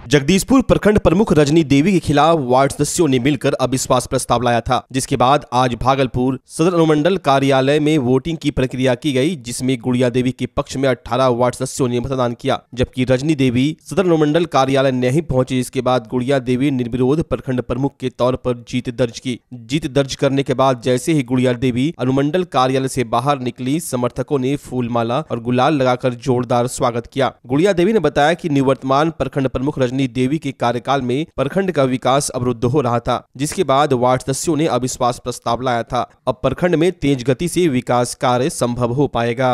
जगदीशपुर प्रखंड प्रमुख रजनी देवी के खिलाफ वार्ड सदस्यों ने मिलकर अविश्वास प्रस्ताव लाया था, जिसके बाद आज भागलपुर सदर अनुमंडल कार्यालय में वोटिंग की प्रक्रिया की गई, जिसमें गुड़िया देवी के पक्ष में 18 वार्ड सदस्यों ने मतदान किया, जबकि रजनी देवी सदर अनुमंडल कार्यालय नहीं पहुंची। इसके बाद गुड़िया देवी निर्विरोध प्रखंड प्रमुख के तौर पर जीत दर्ज की। जीत दर्ज करने के बाद जैसे ही गुड़िया देवी अनुमंडल कार्यालय से बाहर निकली, समर्थकों ने फूलमाला और गुलाल लगाकर जोरदार स्वागत किया। गुड़िया देवी ने बताया कि निवर्तमान प्रखंड प्रमुख रजनी देवी के कार्यकाल में प्रखंड का विकास अवरुद्ध हो रहा था, जिसके बाद वार्ड सदस्यों ने अविश्वास प्रस्ताव लाया था। अब प्रखंड में तेज गति से विकास कार्य संभव हो पाएगा।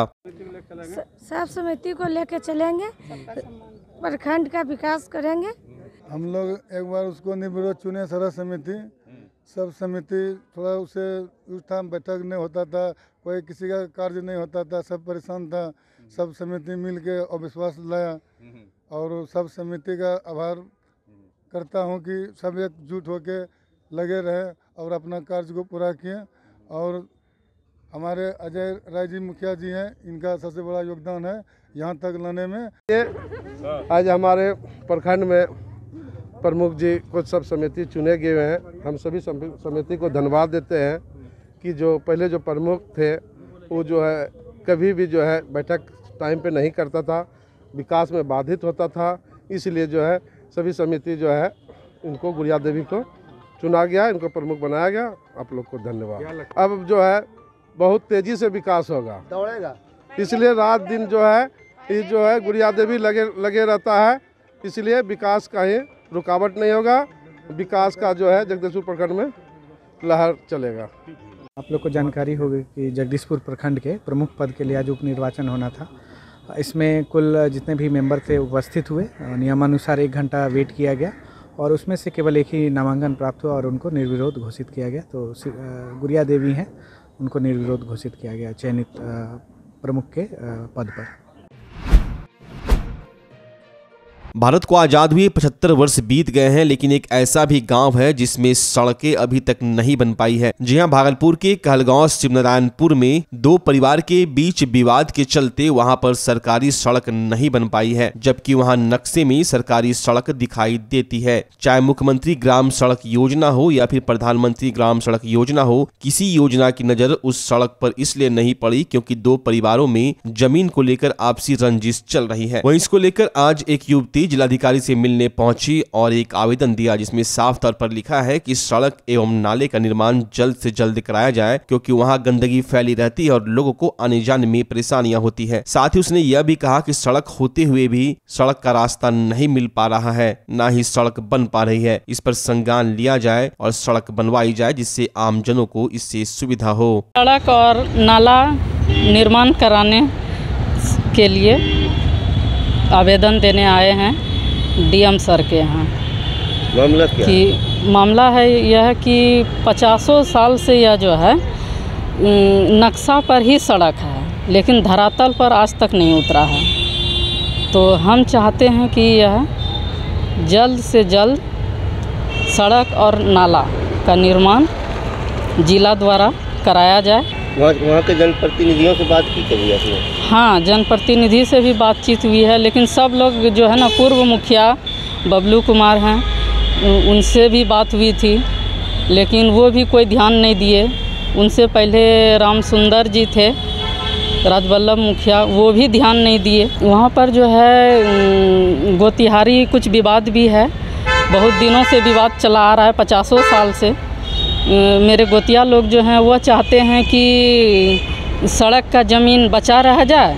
सब समिति को लेकर चलेंगे, प्रखंड का विकास करेंगे। हम लोग एक बार उसको निर्विरोध चुने, सारा समिति, सब समिति थोड़ा उसे उस टाइम बैठक नहीं होता था, कोई किसी का कार्य नहीं होता था, सब परेशान था। सब समिति मिल के अविश्वास लाया और सब समिति का आभार करता हूं कि सब एकजुट होके लगे रहे और अपना कार्य को पूरा किए। और हमारे अजय राय जी मुखिया जी हैं, इनका सबसे बड़ा योगदान है यहाँ तक लाने में। आज हमारे प्रखंड में प्रमुख जी कुछ सब समिति चुने गए हैं। हम सभी समिति को धन्यवाद देते हैं कि जो पहले जो प्रमुख थे वो जो है कभी भी जो है बैठक टाइम पे नहीं करता था, विकास में बाधित होता था। इसलिए जो है सभी समिति जो है इनको गुड़िया देवी को चुना गया, इनको प्रमुख बनाया गया। आप लोग को धन्यवाद। अब जो है बहुत तेजी से विकास होगा, दौड़ेगा, इसलिए रात दिन जो है गुड़िया देवी लगे रहता है। इसलिए विकास का ही रुकावट नहीं होगा, विकास का जो है जगदीशपुर प्रखंड में लहर चलेगा। आप लोग को जानकारी होगी कि जगदीशपुर प्रखंड के प्रमुख पद के लिए आज उपनिर्वाचन होना था। इसमें कुल जितने भी मेंबर थे उपस्थित हुए, नियमानुसार 1 घंटा वेट किया गया और उसमें से केवल एक ही नामांकन प्राप्त हुआ और उनको निर्विरोध घोषित किया गया। तो गुड़िया देवी हैं, उनको निर्विरोध घोषित किया गया चयनित प्रमुख के पद पर। भारत को आजाद हुए 75 वर्ष बीत गए हैं, लेकिन एक ऐसा भी गांव है जिसमें सड़कें अभी तक नहीं बन पाई है। जी हां, भागलपुर के कहलगांव शिवनारायणपुर में 2 परिवार के बीच विवाद के चलते वहां पर सरकारी सड़क नहीं बन पाई है, जबकि वहां नक्शे में सरकारी सड़क दिखाई देती है। चाहे मुख्यमंत्री ग्राम सड़क योजना हो या फिर प्रधानमंत्री ग्राम सड़क योजना हो, किसी योजना की नजर उस सड़क पर इसलिए नहीं पड़ी क्योंकि 2 परिवारों में जमीन को लेकर आपसी रंजिश चल रही है। वहीं इसको लेकर आज एक युवती जिलाधिकारी से मिलने पहुंची और एक आवेदन दिया, जिसमें साफ तौर पर लिखा है कि सड़क एवं नाले का निर्माण जल्द से जल्द कराया जाए, क्योंकि वहां गंदगी फैली रहती है और लोगों को आने जाने में परेशानियां होती है। साथ ही उसने यह भी कहा कि सड़क होते हुए भी सड़क का रास्ता नहीं मिल पा रहा है, न ही सड़क बन पा रही है। इस पर संज्ञान लिया जाए और सड़क बनवाई जाए, जिससे आमजनों को इससे सुविधा हो। सड़क और नाला निर्माण कराने के लिए आवेदन देने आए हैं डीएम सर के यहाँ। मामला क्या कि मामला है यह कि 50 साल से यह जो है नक्शा पर ही सड़क है, लेकिन धरातल पर आज तक नहीं उतरा है। तो हम चाहते हैं कि यह जल्द से जल्द सड़क और नाला का निर्माण जिला द्वारा कराया जाए। वहाँ के जनप्रतिनिधियों से बात की कभी आपने? हाँ, जनप्रतिनिधि से भी बातचीत हुई है, लेकिन सब लोग जो है ना, पूर्व मुखिया बबलू कुमार हैं, उनसे भी बात हुई थी, लेकिन वो भी कोई ध्यान नहीं दिए। उनसे पहले राम सुंदर जी थे, राजवल्लभ मुखिया, वो भी ध्यान नहीं दिए। वहाँ पर जो है गोतिहारी कुछ विवाद भी है, बहुत दिनों से विवाद चला आ रहा है, 50 साल से। मेरे गोतिया लोग जो हैं वो चाहते हैं कि सड़क का ज़मीन बचा रह जाए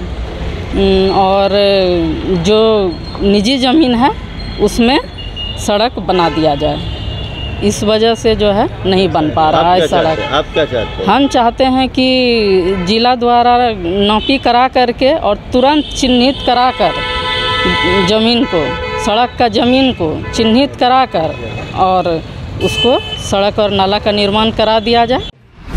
और जो निजी ज़मीन है उसमें सड़क बना दिया जाए। इस वजह से जो है नहीं बन पा रहा है सड़क। आप क्या चाहते हैं? हम चाहते हैं कि जिला द्वारा नापी करा करके और तुरंत चिन्हित करा कर ज़मीन को, सड़क का ज़मीन को चिन्हित करा कर और उसको सड़क और नाला का निर्माण करा दिया जाए।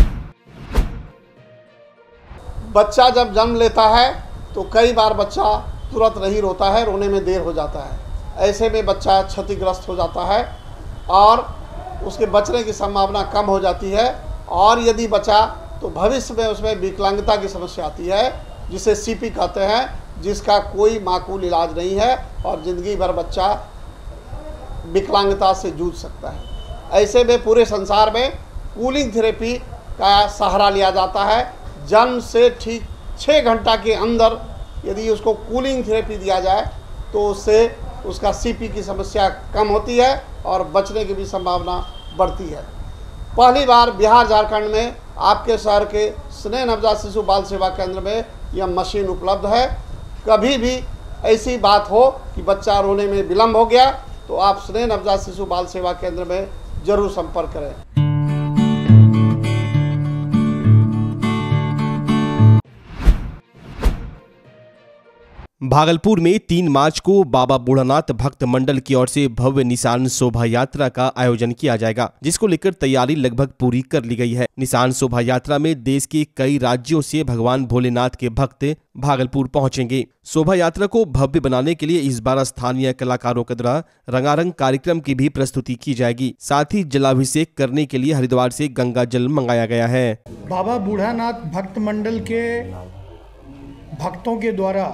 बच्चा जब जन्म लेता है तो कई बार बच्चा तुरंत नहीं रोता है, रोने में देर हो जाता है। ऐसे में बच्चा क्षतिग्रस्त हो जाता है और उसके बचने की संभावना कम हो जाती है। और यदि बचा तो भविष्य में उसमें विकलांगता की समस्या आती है, जिसे सीपी कहते हैं, जिसका कोई माकूल इलाज नहीं है और ज़िंदगी भर बच्चा विकलांगता से जूझ सकता है। ऐसे में पूरे संसार में कूलिंग थेरेपी का सहारा लिया जाता है। जन्म से ठीक 6 घंटा के अंदर यदि उसको कूलिंग थेरेपी दिया जाए तो उससे उसका सीपी की समस्या कम होती है और बचने की भी संभावना बढ़ती है। पहली बार बिहार झारखंड में आपके शहर के स्नेह नवजात शिशु बाल सेवा केंद्र में यह मशीन उपलब्ध है। कभी भी ऐसी बात हो कि बच्चा रोने में विलम्ब हो गया तो आप स्नेह नवजात शिशु बाल सेवा केंद्र में जरूर संपर्क करें। भागलपुर में 3 मार्च को बाबा बूढ़ानाथ भक्त मंडल की ओर से भव्य निशान शोभा यात्रा का आयोजन किया जाएगा, जिसको लेकर तैयारी लगभग पूरी कर ली गई है। निशान शोभा यात्रा में देश के कई राज्यों से भगवान भोलेनाथ के भक्त भागलपुर पहुंचेंगे। शोभा यात्रा को भव्य बनाने के लिए इस बार स्थानीय कलाकारों के द्वारा रंगारंग कार्यक्रम की भी प्रस्तुति की जाएगी। साथ ही जलाभिषेक करने के लिए हरिद्वार से गंगा जल मंगाया गया है। बाबा बूढ़ानाथ भक्त मंडल के भक्तों के द्वारा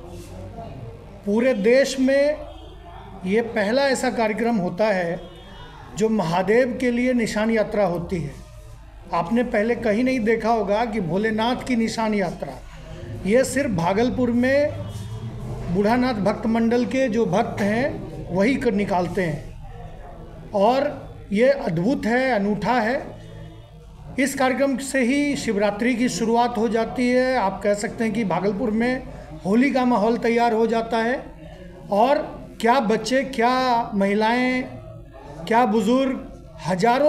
पूरे देश में ये पहला ऐसा कार्यक्रम होता है जो महादेव के लिए निशान यात्रा होती है। आपने पहले कहीं नहीं देखा होगा कि भोलेनाथ की निशान यात्रा, ये सिर्फ भागलपुर में बूढ़ानाथ भक्त मंडल के जो भक्त हैं वही कर निकालते हैं और ये अद्भुत है, अनूठा है। इस कार्यक्रम से ही शिवरात्रि की शुरुआत हो जाती है। आप कह सकते हैं कि भागलपुर में होली का माहौल तैयार हो जाता है और क्या बच्चे, क्या महिलाएं, क्या बुजुर्ग, हजारों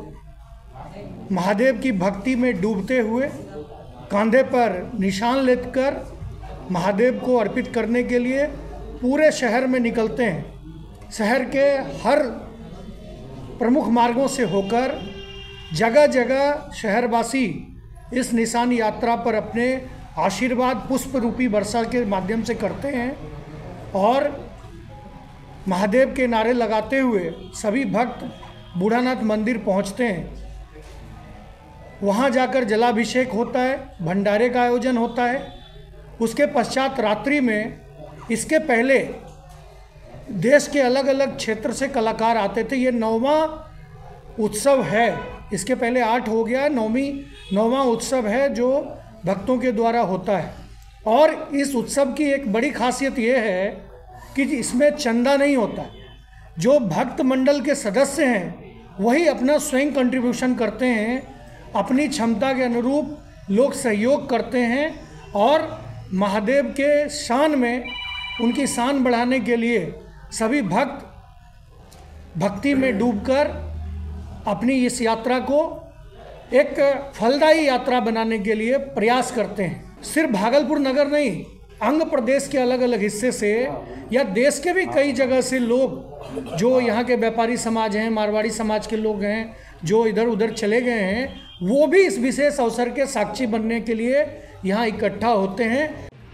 लोग महादेव की भक्ति में डूबते हुए कंधे पर निशान लेकर महादेव को अर्पित करने के लिए पूरे शहर में निकलते हैं। शहर के हर प्रमुख मार्गों से होकर जगह जगह शहरवासी इस निशान यात्रा पर अपने आशीर्वाद पुष्प रूपी वर्षा के माध्यम से करते हैं और महादेव के नारे लगाते हुए सभी भक्त बूढ़ानाथ मंदिर पहुंचते हैं। वहां जाकर जलाभिषेक होता है, भंडारे का आयोजन होता है। उसके पश्चात रात्रि में, इसके पहले देश के अलग अलग क्षेत्र से कलाकार आते थे। ये 9वां उत्सव है, इसके पहले 8 हो गया, 9वां उत्सव है जो भक्तों के द्वारा होता है। और इस उत्सव की एक बड़ी खासियत ये है कि इसमें चंदा नहीं होता। जो भक्त मंडल के सदस्य हैं वही अपना स्वयं कंट्रीब्यूशन करते हैं, अपनी क्षमता के अनुरूप लोग सहयोग करते हैं और महादेव के शान में, उनकी शान बढ़ाने के लिए सभी भक्त भक्ति में डूबकर अपनी इस यात्रा को एक फलदायी यात्रा बनाने के लिए प्रयास करते हैं। सिर्फ भागलपुर नगर नहीं, अंग प्रदेश के अलग अलग हिस्से से या देश के भी कई जगह से लोग, जो यहाँ के व्यापारी समाज हैं, मारवाड़ी समाज के लोग हैं, जो इधर उधर चले गए हैं, वो भी इस विशेष अवसर के साक्षी बनने के लिए यहाँ इकट्ठा होते हैं।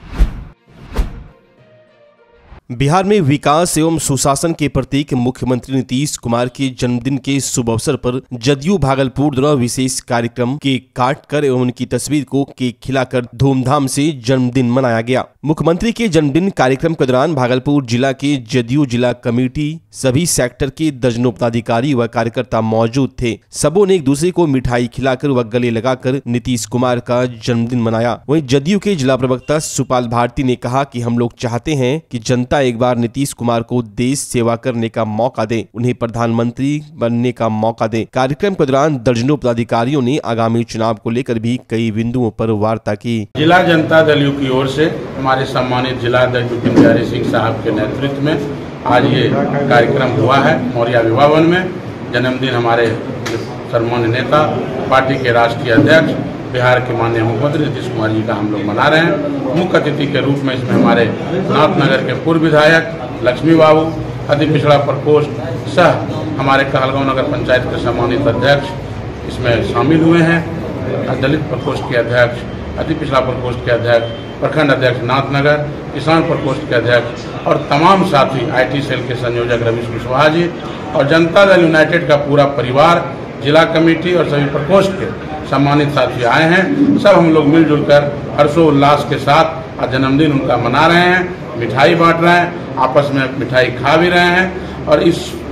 बिहार में विकास एवं सुशासन के प्रतीक मुख्यमंत्री नीतीश कुमार के जन्मदिन के शुभ अवसर पर जदयू भागलपुर द्वारा विशेष कार्यक्रम केक काट कर एवं उनकी तस्वीर को केक खिलाकर धूमधाम से जन्मदिन मनाया गया। मुख्यमंत्री के जन्मदिन कार्यक्रम के दौरान भागलपुर जिला के जदयू जिला कमेटी, सभी सेक्टर के दर्जनों पदाधिकारी व कार्यकर्ता मौजूद थे। सबों ने एक दूसरे को मिठाई खिलाकर व गले लगाकर नीतीश कुमार का जन्मदिन मनाया। वहीं जदयू के जिला प्रवक्ता सुपाल भारती ने कहा कि हम लोग चाहते हैं कि जनता एक बार नीतीश कुमार को देश सेवा करने का मौका दे, उन्हें प्रधानमंत्री बनने का मौका दे। कार्यक्रम के दौरान दर्जनों पदाधिकारियों ने आगामी चुनाव को लेकर भी कई बिंदुओं पर वार्ता की। जिला जनता दल यू की ओर से हमारे सम्मानित जिला अध्यक्ष विपिन बिहारी सिंह साहब के नेतृत्व में आज ये कार्यक्रम हुआ है मौर्या विवाह भवन में। जन्मदिन हमारे सम्मान्य नेता, पार्टी के राष्ट्रीय अध्यक्ष, बिहार के माननीय मुख्यमंत्री नीतीश कुमार जी का हम लोग मना रहे हैं। मुख्य अतिथि के रूप में इसमें हमारे नाथनगर के पूर्व विधायक लक्ष्मी बाबू, अति पिछड़ा प्रकोष्ठ सह हमारे कहलगांव नगर पंचायत के सम्मानित अध्यक्ष इसमें शामिल हुए हैं। दलित प्रकोष्ठ के अध्यक्ष, अति पिछड़ा प्रकोष्ठ के अध्यक्ष, प्रखंड अध्यक्ष नाथनगर, किसान प्रकोष्ठ के अध्यक्ष और तमाम साथी, IT सेल के संयोजक रवीश कुशवाहा जी और जनता दल यूनाइटेड का पूरा परिवार, जिला कमेटी और सभी प्रकोष्ठ के सम्मानित साथी आए हैं। सब हम लोग मिलजुल कर हर्षोल्लास के साथ आज जन्मदिन उनका मना रहे हैं, मिठाई बांट रहे हैं, आपस में मिठाई खा भी रहे हैं और इस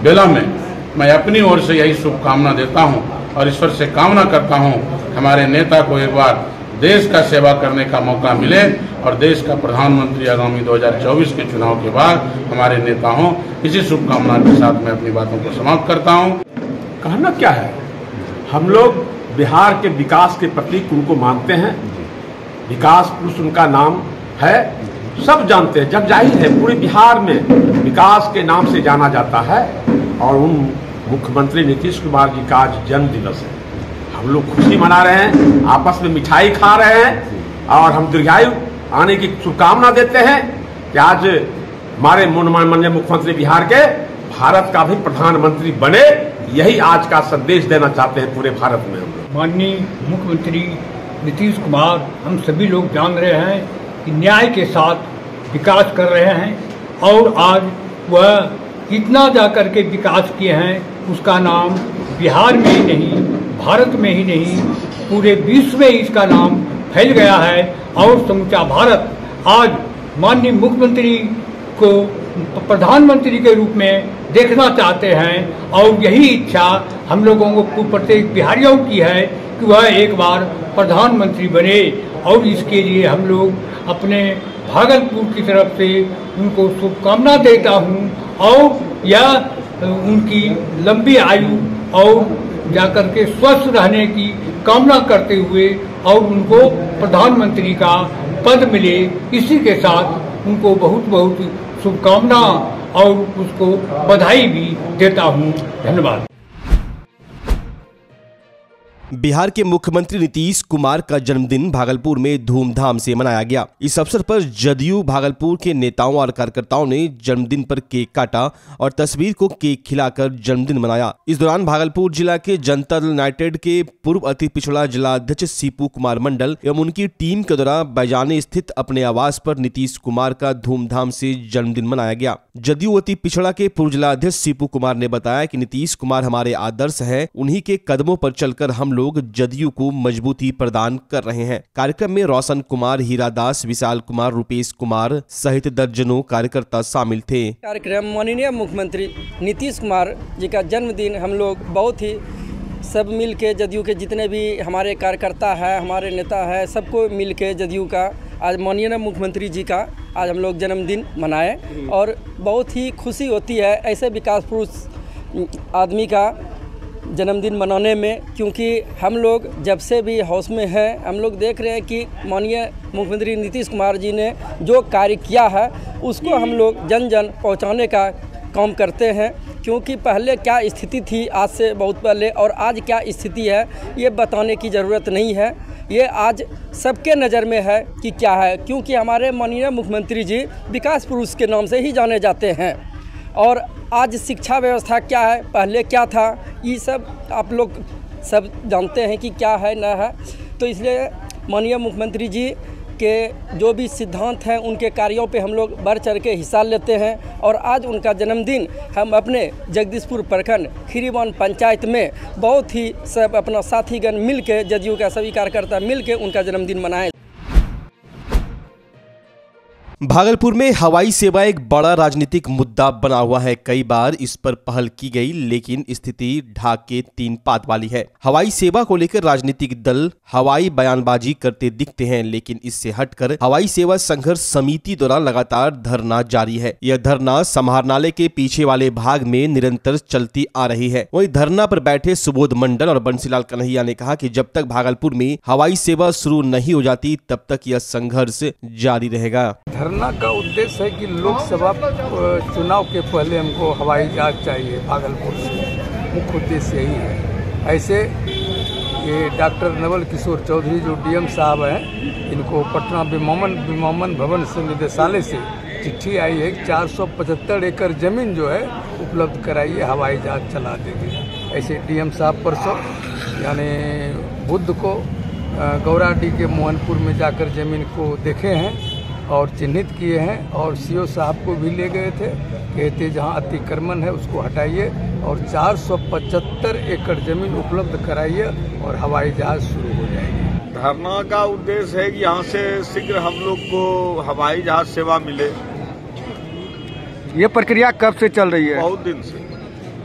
बेला में मैं अपनी ओर से यही शुभकामना देता हूं और ईश्वर से कामना करता हूं हमारे नेता को एक बार देश का सेवा करने का मौका मिले और देश का प्रधानमंत्री आगामी 2024 के चुनाव के बाद हमारे नेता हों। इसी शुभकामना के साथ मैं अपनी बातों को समाप्त करता हूं। कहना क्या है, हम लोग बिहार के विकास के प्रतीक उनको मानते हैं। विकास पुरुष उनका नाम है, सब जानते हैं, जग जाहिर है पूरे बिहार में विकास के नाम से जाना जाता है। और उन मुख्यमंत्री नीतीश कुमार जी का आज जन्म दिवस है। हम लोग खुशी मना रहे हैं, आपस में मिठाई खा रहे हैं और हम दीर्घायु आने की शुभकामना देते हैं कि आज हमारे माननीय मुख्यमंत्री बिहार के भारत का भी प्रधानमंत्री बने। यही आज का संदेश देना चाहते हैं पूरे भारत में। हम लोग माननीय मुख्यमंत्री नीतीश कुमार, हम सभी लोग जान रहे हैं कि न्याय के साथ विकास कर रहे हैं और आज वह इतना जाकर के विकास किए हैं, उसका नाम बिहार में ही नहीं, भारत में ही नहीं, पूरे विश्व में इसका नाम फैल गया है। और समूचा भारत आज माननीय मुख्यमंत्री को प्रधानमंत्री के रूप में देखना चाहते हैं और यही इच्छा हम लोगों को प्रत्येक बिहारियों की है कि वह एक बार प्रधानमंत्री बने। और इसके लिए हम लोग अपने भागलपुर की तरफ से उनको शुभकामना देता हूं और यह उनकी लंबी आयु और जाकर के स्वस्थ रहने की कामना करते हुए और उनको प्रधानमंत्री का पद मिले, इसी के साथ उनको बहुत बहुत शुभकामना और उसको बधाई भी देता हूं। धन्यवाद। बिहार के मुख्यमंत्री नीतीश कुमार का जन्मदिन भागलपुर में धूमधाम से मनाया गया। इस अवसर पर जदयू भागलपुर के नेताओं और कार्यकर्ताओं ने जन्मदिन पर केक काटा और तस्वीर को केक खिलाकर जन्मदिन मनाया। इस दौरान भागलपुर जिला के जनता दल यूनाइटेड के पूर्व अति पिछड़ा जिला अध्यक्ष सीपू कुमार मंडल एवं उनकी टीम के द्वारा बैजाने स्थित अपने आवास पर नीतीश कुमार का धूमधाम से जन्मदिन मनाया गया। जदयू अति पिछड़ा के पूर्व जिला अध्यक्ष सीपू कुमार ने बताया कि नीतीश कुमार हमारे आदर्श है, उन्हीं के कदमों पर चलकर हम लोग जदयू को मजबूती प्रदान कर रहे हैं। कार्यक्रम में रोशन कुमार, हीरा दास, विशाल कुमार, रुपेश कुमार सहित दर्जनों कार्यकर्ता शामिल थे। कार्यक्रम माननीय मुख्यमंत्री नीतीश कुमार जी का जन्मदिन हम लोग बहुत ही सब मिल के जदयू के जितने भी हमारे कार्यकर्ता है, हमारे नेता है, सबको मिल के जदयू का आज माननीय मुख्यमंत्री जी का आज हम लोग जन्मदिन मनाए और बहुत ही खुशी होती है ऐसे विकास पुरुष आदमी का जन्मदिन मनाने में, क्योंकि हम लोग जब से भी हाउस में हैं हम लोग देख रहे हैं कि माननीय मुख्यमंत्री नीतीश कुमार जी ने जो कार्य किया है उसको हम लोग जन जन पहुंचाने का काम करते हैं। क्योंकि पहले क्या स्थिति थी आज से बहुत पहले और आज क्या स्थिति है ये बताने की ज़रूरत नहीं है, ये आज सबके नज़र में है कि क्या है। क्योंकि हमारे माननीय मुख्यमंत्री जी विकास पुरुष के नाम से ही जाने जाते हैं और आज शिक्षा व्यवस्था क्या है, पहले क्या था, ये सब आप लोग सब जानते हैं कि क्या है ना है। तो इसलिए माननीय मुख्यमंत्री जी के जो भी सिद्धांत हैं उनके कार्यों पे हम लोग बढ़ चढ़ के हिस्सा लेते हैं और आज उनका जन्मदिन हम अपने जगदीशपुर प्रखंड खीरीवन पंचायत में बहुत ही सब अपना साथीगण मिल के जदयू का सभी कार्यकर्ता मिल के उनका जन्मदिन मनाएं। भागलपुर में हवाई सेवा एक बड़ा राजनीतिक मुद्दा बना हुआ है। कई बार इस पर पहल की गई लेकिन स्थिति ढाक के तीन पात वाली है। हवाई सेवा को लेकर राजनीतिक दल हवाई बयानबाजी करते दिखते हैं, लेकिन इससे हटकर हवाई सेवा संघर्ष समिति द्वारा लगातार धरना जारी है। यह धरना समाहरणालय के पीछे वाले भाग में निरंतर चलती आ रही है। वहीं धरना पर बैठे सुबोध मंडल और बंसीलाल कन्हैया ने कहा कि जब तक भागलपुर में हवाई सेवा शुरू नहीं हो जाती तब तक यह संघर्ष जारी रहेगा। धरना का उद्देश्य है कि लोकसभा चुनाव के पहले हमको हवाई जहाज चाहिए भागलपुर से, मुख्य उद्देश्य यही है। ऐसे ये डॉक्टर नवल किशोर चौधरी जो डीएम साहब हैं, इनको पटना विमानन भवन से निदेशालय से चिट्ठी आई है 475 एकड़ जमीन जो है उपलब्ध कराइए, हवाई जहाज चला देंगे। ऐसे डीएम साहब परसों यानी बुध को गौराडी के मोहनपुर में जाकर जमीन को देखे हैं और चिन्हित किए हैं और सीओ साहब को भी ले गए थे, कहते जहां अतिक्रमण है उसको हटाइए और 475 एकड़ जमीन उपलब्ध कराइए और हवाई जहाज शुरू हो जाएगी। धरना का उद्देश्य है कि यहाँ से शीघ्र हम लोग को हवाई जहाज सेवा मिले। ये प्रक्रिया कब से चल रही है? बहुत दिन से।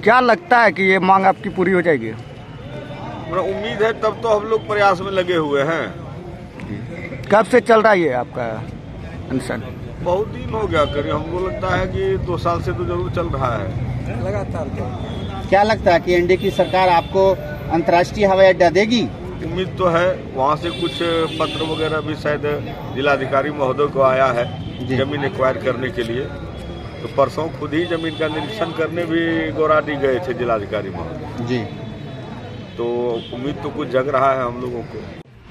क्या लगता है कि ये मांग आपकी पूरी हो जाएगी? उम्मीद है, तब तो हम लोग प्रयास में लगे हुए हैं। कब से चल रहा है ये आपका अनशन? बहुत दिन हो गया, करीब हमको लगता है कि 2 साल से तो जरूर चल रहा है लगातार। क्या लगता है कि एनडीए की सरकार आपको अंतर्राष्ट्रीय हवाई अड्डा देगी? उम्मीद तो है। वहाँ से कुछ पत्र वगैरह भी शायद जिलाधिकारी महोदय को आया है जमीन एक्वायर करने के लिए। तो परसों खुद ही जमीन का निरीक्षण करने भी गोराडी गए थे जिलाधिकारी महोदय जी। तो उम्मीद तो कुछ जग रहा है हम लोगों को।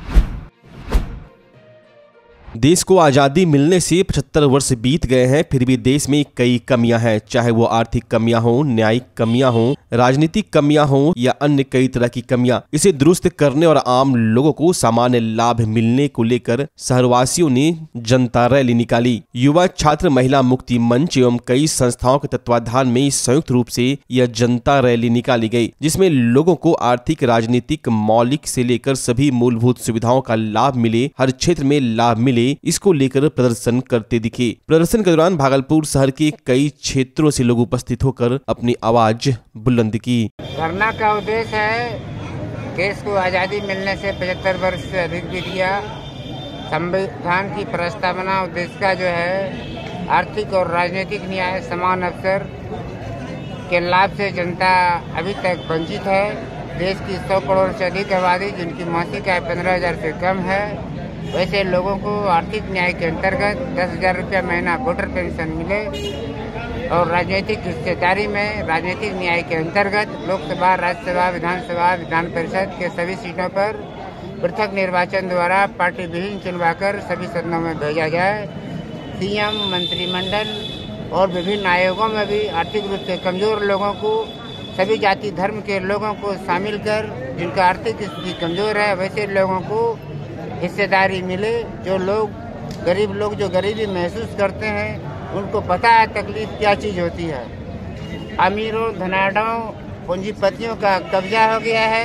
देश को आज़ादी मिलने से 75 वर्ष बीत गए हैं, फिर भी देश में कई कमियां हैं, चाहे वो आर्थिक कमियां हों, न्यायिक कमियां हों, राजनीतिक कमियां हों या अन्य कई तरह की कमियां। इसे दुरुस्त करने और आम लोगों को सामान्य लाभ मिलने को लेकर शहरवासियों ने जनता रैली निकाली। युवा छात्र महिला मुक्ति मंच एवं कई संस्थाओं के तत्वाधान में संयुक्त रूप से यह जनता रैली निकाली गई, जिसमें लोगों को आर्थिक, राजनीतिक, मौलिक से लेकर सभी मूलभूत सुविधाओं का लाभ मिले, हर क्षेत्र में लाभ मिले, इसको लेकर प्रदर्शन करते दिखे। प्रदर्शन के दौरान भागलपुर शहर के कई क्षेत्रों से लोग उपस्थित होकर अपनी आवाज बुलंद की। धरना का उद्देश्य है देश को आज़ादी मिलने से 75 वर्ष से अधिक बीत गया। संविधान की प्रस्तावना उद्देश्य का जो है आर्थिक और राजनीतिक न्याय, समान अवसर के लाभ से जनता अभी तक वंचित है। देश की 100 करोड़ से अधिक आबादी जिनकी मासिक आय 15,000 से कम है, वैसे लोगों को आर्थिक न्याय के अंतर्गत 10,000 रुपया महीना वोटर पेंशन मिले और राजनीतिक हिस्सेदारी में राजनीतिक न्याय के अंतर्गत लोकसभा, राज्यसभा, विधानसभा, विधान परिषद के सभी सीटों पर पृथक निर्वाचन द्वारा पार्टी विहीन चुनवाकर सभी सदनों में भेजा जाए। सीएम, मंत्रिमंडल और विभिन्न आयोगों में भी आर्थिक रूप से कमजोर लोगों को, सभी जाति धर्म के लोगों को शामिल कर जिनका आर्थिक स्थिति कमजोर है वैसे लोगों को हिस्सेदारी मिले। जो लोग गरीब लोग जो गरीबी महसूस करते हैं उनको पता है तकलीफ क्या चीज़ होती है। अमीरों, धनाढ़ों, पूंजीपतियों का कब्जा हो गया है,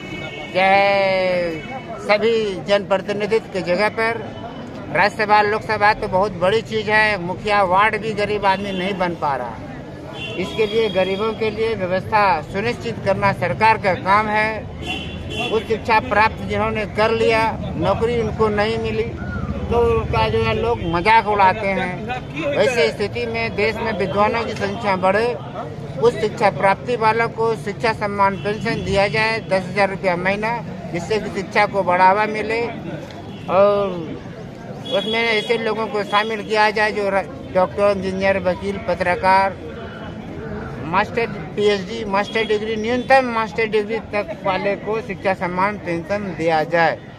चाहे सभी जनप्रतिनिधित्व की जगह पर। राज्यसभा, लोकसभा तो बहुत बड़ी चीज़ है, मुखिया वार्ड भी गरीब आदमी नहीं बन पा रहा। इसके लिए गरीबों के लिए व्यवस्था सुनिश्चित करना सरकार का काम है। उच्च शिक्षा प्राप्त जिन्होंने कर लिया, नौकरी उनको नहीं मिली तो उनका जो है लोग मजाक उड़ाते हैं। वैसे स्थिति में देश में विद्वानों की संख्या बढ़े, उच्च शिक्षा प्राप्ति वालों को शिक्षा सम्मान पेंशन दिया जाए 10,000 रुपया महीना, जिससे कि शिक्षा को बढ़ावा मिले और उसमें ऐसे लोगों को शामिल किया जाए जो डॉक्टर, इंजीनियर, वकील, पत्रकार, मास्टर, पीएचडी, मास्टर डिग्री, न्यूनतम मास्टर डिग्री तक वाले को शिक्षा सम्मान पेंशन दिया जाए।